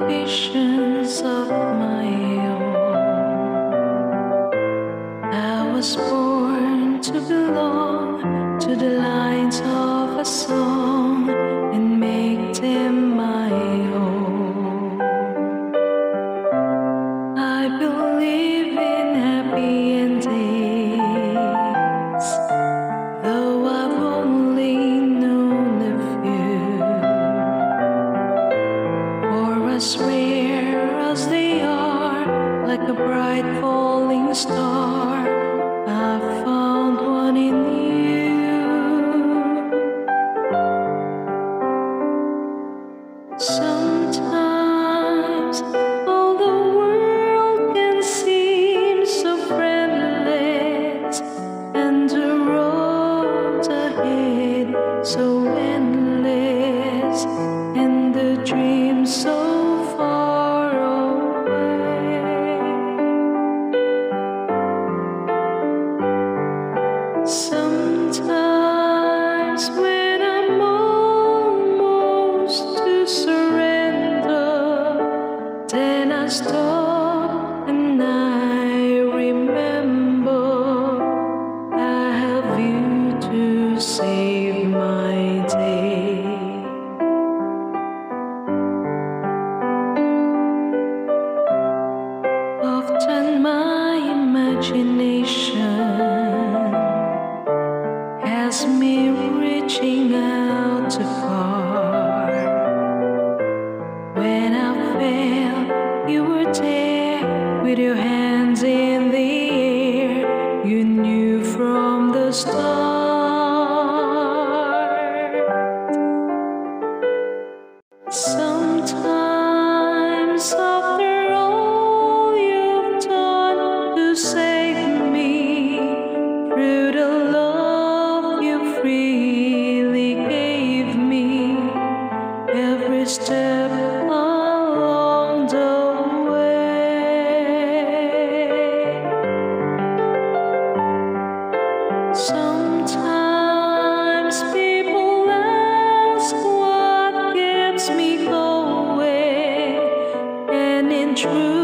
visions of my own. I was born to belong to the lines of a song and make them my own. I believe in happy endings, though I've only known a few. For as rare as they are, like a bright falling star, I found one in you. Sometimes all the world can seem so friendless, and the road ahead so endless, and the dream so far away. Sometimes when I'm almost to surrender, then I stop and I remember I have you to save my day. Often my imagination has me reaching out too far. When I fell, you were there with your hands in the air. You knew from the start. Sometimes after all you've done to save me, through the love you freely gave me, every step along the way. Sometimes people ask what keeps me going, and in truth